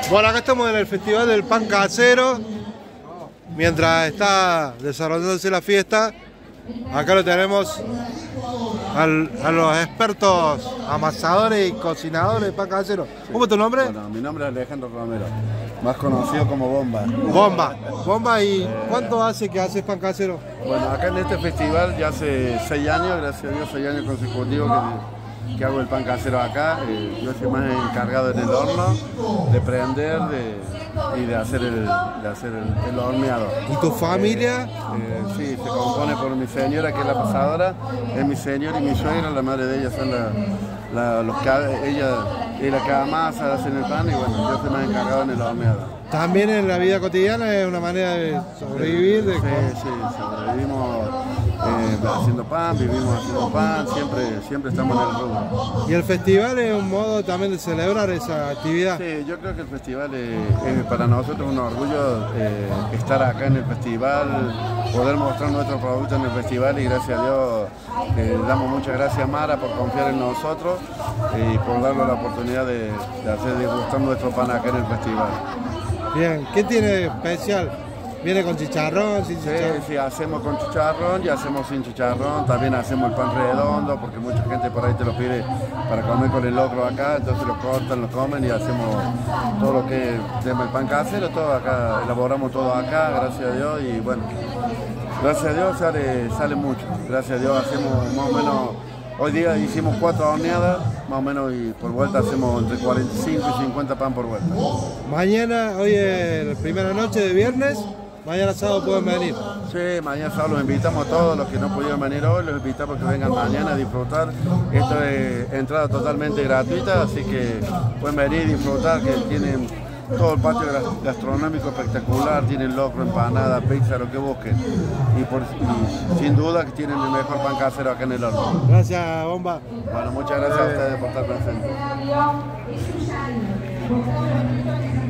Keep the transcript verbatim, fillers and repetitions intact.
Bueno, acá estamos en el Festival del Pan Casero. Mientras está desarrollándose la fiesta, acá lo tenemos al, a los expertos amasadores y cocinadores de pan casero. ¿Cómo es tu nombre? Bueno, mi nombre es Alejandro Romero, más conocido como Bomba. Bomba. Bomba, ¿y cuánto hace que haces pan casero? Bueno, acá en este festival ya hace seis años, gracias a Dios, seis años consecutivos que, que hago el pan casero acá. Eh, yo soy más encargado en el horno, de prender de, y de hacer el, de hacer el, el horneado. ¿Y tu familia? Eh, eh, sí, se compone por mi señora, que es la pasadora, es mi señor y mi suegra, la madre de ella son la, la, los que ella y la que amasa, hacen el pan y bueno, yo soy más encargado en el horneado. También en la vida cotidiana es una manera de sobrevivir. De sí, sí, sobrevivimos eh, haciendo pan, vivimos haciendo pan, siempre, siempre estamos en el rubro. ¿Y el festival es un modo también de celebrar esa actividad? Sí, yo creo que el festival es, es para nosotros un orgullo eh, estar acá en el festival, poder mostrar nuestro producto en el festival y gracias a Dios eh, damos muchas gracias a Mara por confiar en nosotros y por darnos la oportunidad de, de hacer degustar nuestro pan acá en el festival. Bien, ¿qué tiene de especial? ¿Viene con chicharrón, sin chicharrón? Sí, sí, hacemos con chicharrón y hacemos sin chicharrón, también hacemos el pan redondo porque mucha gente por ahí te lo pide para comer con el locro acá, entonces lo cortan, lo comen y hacemos todo lo que es el pan casero, todo acá, elaboramos todo acá, gracias a Dios y bueno, gracias a Dios sale, sale mucho, gracias a Dios hacemos más o menos. Hoy día hicimos cuatro horneadas, más o menos, y por vuelta hacemos entre cuarenta y cinco y cincuenta pan por vuelta. Mañana, hoy es la primera noche de viernes, mañana sábado pueden venir. Sí, mañana sábado los invitamos a todos los que no pudieron venir hoy, los invitamos a que vengan mañana a disfrutar. Esto es entrada totalmente gratuita, así que pueden venir y disfrutar, que tienen todo el patio gastronómico espectacular, tienen locro, empanada, pizza, lo que busquen. Y, por, y sin duda que tienen el mejor pan casero acá en el horno. Gracias, Bomba. Bueno, muchas gracias a ustedes por estar presentes.